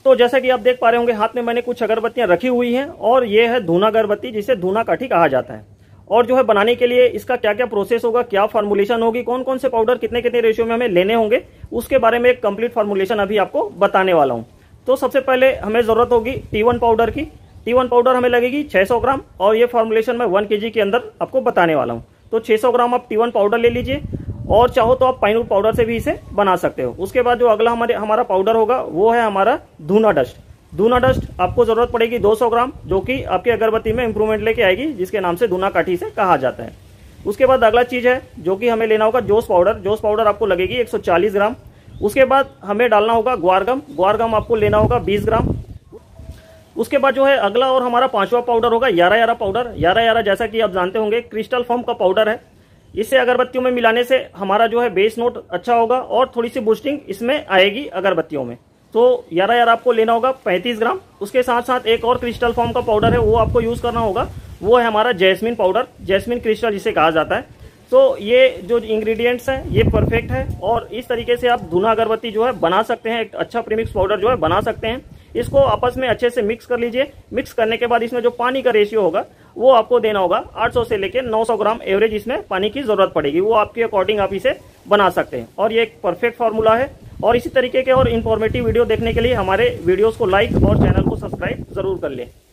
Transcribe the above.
तो जैसा कि आप देख पा रहे होंगे हाथ में मैंने कुछ अगरबत्तियां रखी हुई हैं और ये है धूना अगरबत्ती, जिसे धूना काठी कहा जाता है। और जो है बनाने के लिए इसका क्या क्या प्रोसेस होगा, क्या फार्मूलेशन होगी, कौन कौन से पाउडर कितने कितने रेशियो में हमें लेने होंगे, उसके बारे में एक कंप्लीट फार्मूलेशन अभी आपको बताने वाला हूं। तो सबसे पहले हमें जरूरत होगी T1 पाउडर की। T1 पाउडर हमें लगेगी 600 ग्राम और ये फार्मूलेशन मैं 1 kg के अंदर आपको बताने वाला हूँ। तो 600 ग्राम आप T1 पाउडर ले लीजिए और चाहो तो आप पाइनवुड पाउडर से भी इसे बना सकते हो। उसके बाद जो अगला हमारा पाउडर होगा वो है हमारा धूना डस्ट। धूना डस्ट आपको जरूरत पड़ेगी 200 ग्राम, जो कि आपकी अगरबत्ती में इंप्रूवमेंट लेके आएगी, जिसके नाम से धूना काठी से कहा जाता है। उसके बाद अगला चीज है जो कि हमें लेना होगा जोस पाउडर। जोस पाउडर आपको लगेगी 140 ग्राम। उसके बाद हमें डालना होगा ग्वारगम। ग्वारगम आपको लेना होगा 20 ग्राम। उसके बाद जो है अगला और हमारा 5वां पाउडर होगा यारा यारा पाउडर। यारा यारा जैसा कि आप जानते होंगे क्रिस्टल फॉर्म का पाउडर है। इससे अगरबत्तियों में मिलाने से हमारा जो है बेस नोट अच्छा होगा और थोड़ी सी बूस्टिंग इसमें आएगी अगरबत्तियों में। तो यारा यारा आपको लेना होगा 35 ग्राम। उसके साथ साथ एक और क्रिस्टल फॉर्म का पाउडर है, वो आपको यूज करना होगा, वो है हमारा जैस्मिन पाउडर। जैस्मिन क्रिस्टल जिसे कहा जाता है। तो ये जो इंग्रेडिएंट्स हैं ये परफेक्ट है और इस तरीके से आप धूना अगरबत्ती जो है बना सकते हैं। एक अच्छा प्रीमिक्स पाउडर जो है बना सकते हैं। इसको आपस में अच्छे से मिक्स कर लीजिए। मिक्स करने के बाद इसमें जो पानी का रेशियो होगा वो आपको देना होगा 800 से लेकर 900 ग्राम एवरेज इसमें पानी की जरूरत पड़ेगी। वो आपके अकॉर्डिंग आप इसे बना सकते हैं और ये एक परफेक्ट फार्मूला है। और इसी तरीके के और इन्फॉर्मेटिव वीडियो देखने के लिए हमारे वीडियोस को लाइक और चैनल को सब्सक्राइब जरूर कर लें।